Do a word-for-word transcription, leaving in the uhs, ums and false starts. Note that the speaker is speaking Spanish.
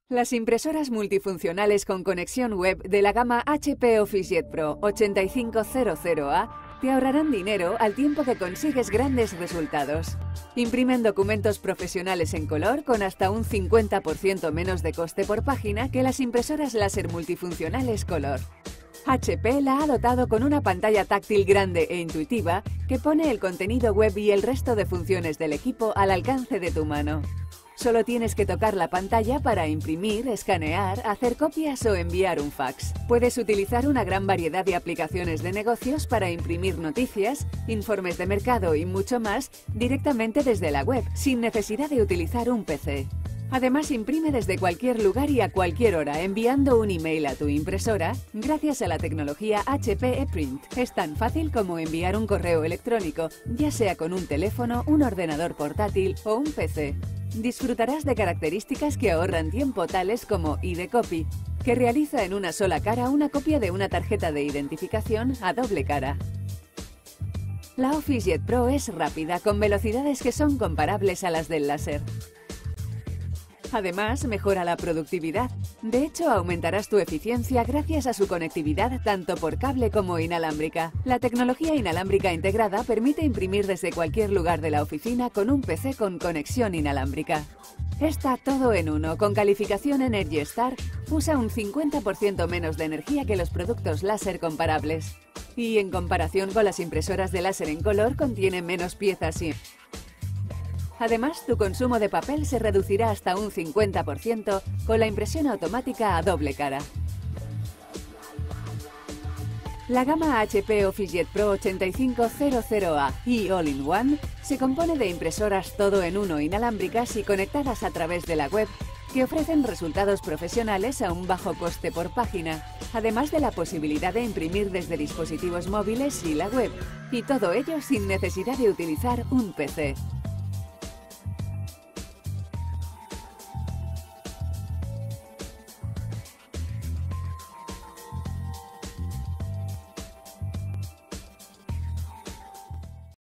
Las impresoras multifuncionales con conexión web de la gama H P OfficeJet Pro ochenta y cinco cero A te ahorrarán dinero al tiempo que consigues grandes resultados. Imprimen documentos profesionales en color con hasta un cincuenta por ciento menos de coste por página que las impresoras láser multifuncionales color. H P la ha dotado con una pantalla táctil grande e intuitiva que pone el contenido web y el resto de funciones del equipo al alcance de tu mano. Solo tienes que tocar la pantalla para imprimir, escanear, hacer copias o enviar un fax. Puedes utilizar una gran variedad de aplicaciones de negocios para imprimir noticias, informes de mercado y mucho más directamente desde la web, sin necesidad de utilizar un P C. Además, imprime desde cualquier lugar y a cualquier hora, enviando un email a tu impresora gracias a la tecnología H P ePrint. Es tan fácil como enviar un correo electrónico, ya sea con un teléfono, un ordenador portátil o un P C. Disfrutarás de características que ahorran tiempo, tales como I D Copy, que realiza en una sola cara una copia de una tarjeta de identificación a doble cara. La OfficeJet Pro es rápida, con velocidades que son comparables a las del láser. Además, mejora la productividad. De hecho, aumentarás tu eficiencia gracias a su conectividad tanto por cable como inalámbrica. La tecnología inalámbrica integrada permite imprimir desde cualquier lugar de la oficina con un P C con conexión inalámbrica. Está todo en uno, con calificación Energy Star, usa un cincuenta por ciento menos de energía que los productos láser comparables. Y en comparación con las impresoras de láser en color, contiene menos piezas y... Además, tu consumo de papel se reducirá hasta un cincuenta por ciento con la impresión automática a doble cara. La gama H P OfficeJet Pro ochenta y cinco cero A y All-in-One se compone de impresoras todo en uno inalámbricas y conectadas a través de la web que ofrecen resultados profesionales a un bajo coste por página, además de la posibilidad de imprimir desde dispositivos móviles y la web, y todo ello sin necesidad de utilizar un P C.